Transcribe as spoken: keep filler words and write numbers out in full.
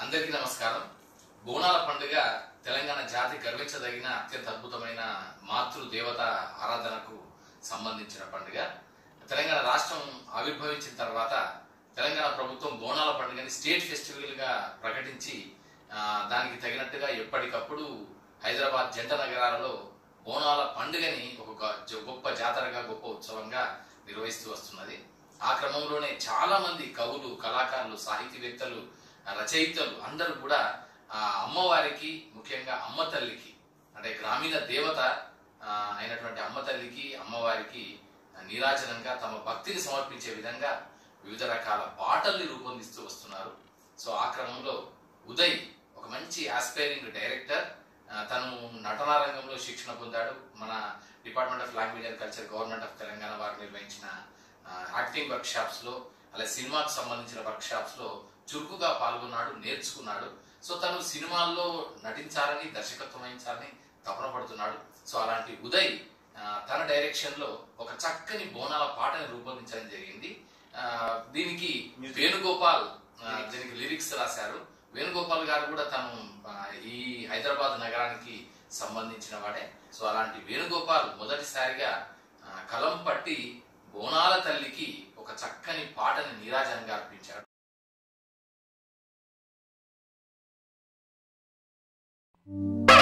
అందరికీ నమస్కారం. బోనాల పండుగ తెలంగాణ జాతి గర్వించదగిన అత్యంత అద్భుతమైన మాతృ దేవత ఆరాధనకు సంబంధించిన పండుగ. తెలంగాణ రాష్ట్రం ఆవిర్భవించిన తర్వాత తెలంగాణ ప్రభుత్వం బోనాల పండుగని స్టేట్ ఫెస్టివల్ గా ప్రకటించి దానికి తగినట్టుగా ఎప్పటికప్పుడు హైదరాబాద్ జంట నగరాలలో బోనాల పండుగని ఒక గొప్ప జాతరగా గొప్ప ఉత్సవంగా నిర్వహిస్తూ వస్తున్నది. ఆ క్రమంలోనే చాలా మంది కవులు, కళాకారులు, సాహితీవేత్తలు, రచయితలు అందరూ కూడా ఆ అమ్మవారికి, ముఖ్యంగా అమ్మ తల్లికి, అంటే గ్రామీణ దేవత అయినటువంటి అమ్మ తల్లికి, అమ్మవారికి నీరాజనంగా తమ భక్తిని సమర్పించే విధంగా వివిధ రకాల పాటల్ని రూపొందిస్తూ వస్తున్నారు. సో ఆ క్రమంలో ఉదయ్ ఒక మంచి ఆస్పైరింగ్ డైరెక్టర్. తను నటనా రంగంలో శిక్షణ పొందాడు. మన department of language and culture, government of Telangana వారు నిర్వహించిన యాక్టింగ్ వర్క్ షాప్స్ లో, అలా సినిమాకు సంబంధించిన వర్క్ షాప్స్ లో చురుకుగా పాల్గొన్నాడు, నేర్చుకున్నాడు. సో తను సినిమాల్లో నటించాలని, దర్శకత్వం వహించాలని తపన పడుతున్నాడు. సో అలాంటి ఉదయ్ తన డైరెక్షన్ లో ఒక చక్కని బోనాల పాటని రూపొందించడం జరిగింది. దీనికి వేణుగోపాల్ దీనికి లిరిక్స్ రాశారు. వేణుగోపాల్ గారు కూడా తను ఈ హైదరాబాద్ నగరానికి సంబంధించిన వాడే. సో అలాంటి వేణుగోపాల్ మొదటిసారిగా కలం పట్టి బోనాల తల్లికి ఒక చక్కని పాటని నీరాజనంగా అర్పించాడు. Thank you.